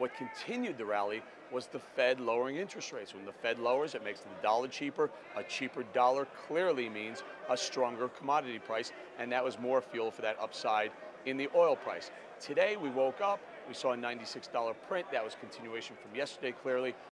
What continued the rally was the Fed lowering interest rates. When the Fed lowers, it makes the dollar cheaper. A cheaper dollar clearly means a stronger commodity price, and that was more fuel for that upside in the oil price. Today we woke up, we saw a $96 print. That was continuation from yesterday clearly.